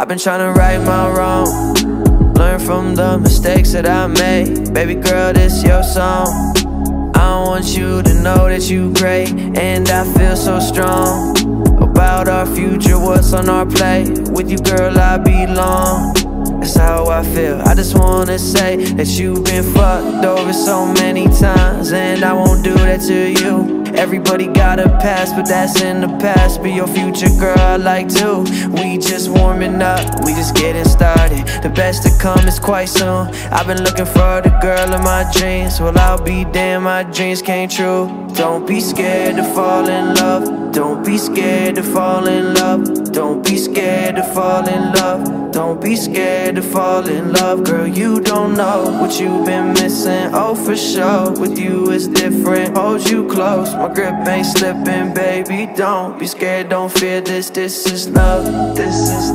I've been trying to right my wrong, learn from the mistakes that I made. Baby girl, this your song. I want you to know that you great, and I feel so strong about our future, what's on our plate. With you, girl, I belong. That's how I feel. I just wanna say that you've been fucked over so many times, and I won't do that to you. Everybody got a past, but that's in the past. Be your future, girl, I like to. We just warming up, we just getting started. The best to come is quite soon. I've been looking for the girl of my dreams. Well, I'll be damned, my dreams came true. Don't be scared to fall in love. Don't be scared to fall in love. Don't be scared to fall in love. Don't be scared to fall in love. Girl, you don't know what you've been missing. Oh, for sure, with you it's different. Hold you close, my grip ain't slipping. Baby, don't be scared, don't fear this. This is love. This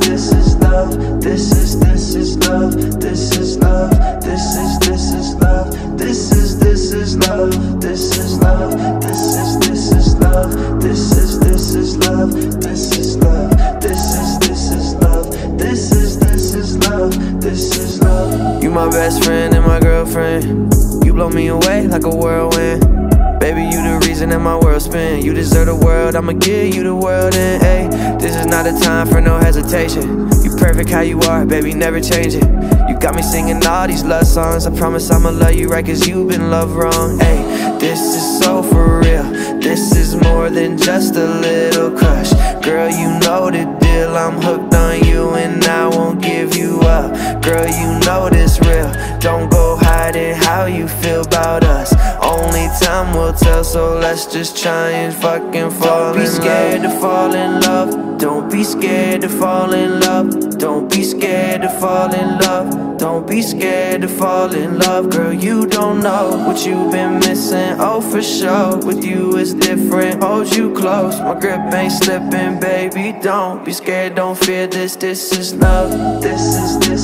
is love. This is love. This is love. This is love. This is love. This is love. This is love. This is love. This is love. This is love. This is love. This is love. You my best friend and my girlfriend. You blow me away like a whirlwind. Baby, you the reason that my world spin. You deserve the world, I'ma give you the world. And hey, this is not a time for no hesitation. You perfect how you are, baby, never change it. You got me singing all these love songs. I promise I'ma love you right, cause you've been loved wrong. Hey, this is so for real. This is more than just a little crush. Girl, you know the deal. I'm hooked on you and I won't give you up. Girl, you know this real. Don't go hiding how you feel about us. Only time will tell, so let's just try and fucking fall in love. Don't be scared to fall in love. Don't be scared to fall in love. Don't be scared to fall in love. Don't be scared to fall in love. Girl, you don't know what you've been missing. Oh, for sure, with you it's different. Hold you close, my grip ain't slipping. Baby, don't be scared, don't fear this. This is love. This is